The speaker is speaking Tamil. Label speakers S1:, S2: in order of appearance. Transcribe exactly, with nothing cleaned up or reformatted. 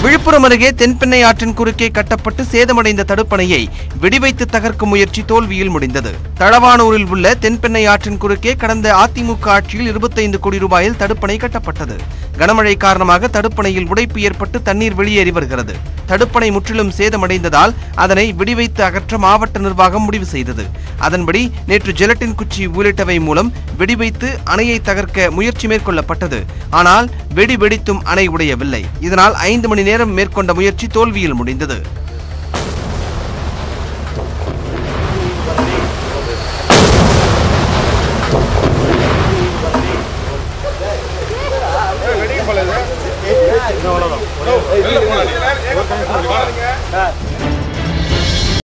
S1: விழுப்புரம் அருகே தென்பெண்ணை ஆற்றின் குறுக்கே கட்டப்பட்டு சேதமடைந்த தடுப்பணையை வெடிவைத்து தகர்க்கும் முயற்சி தோல்வியில் முடிந்தது. தளவானூரில் உள்ள தென்பெண்ணை ஆற்றின் குறுக்கே கடந்த அதிமுக ஆட்சியில் இருபத்தைந்து கோடி ரூபாயில் தடுப்பணை கட்டப்பட்டது. கனமழை காரணமாக தடுப்பணையில் உடைப்பு ஏற்பட்டு தண்ணீர் வெளியேறி வருகிறது. தடுப்பணை முற்றிலும் சேதமடைந்ததால் அதனை வெடிவைத்து அகற்ற மாவட்ட நிர்வாகம் முடிவு செய்தது. அதன்படி நேற்று ஜெலட்டின் குச்சி உள்ளிட்டவை மூலம் வெடிவைத்து அணையை தகர்க்க முயற்சி மேற்கொள்ளப்பட்டது. ஆனால் வெடி வெடித்தும் அணை உடையவில்லை. இதனால் ஐந்து மணி நேரம் மேற்கொண்ட முயற்சி தோல்வியில் முடிந்தது.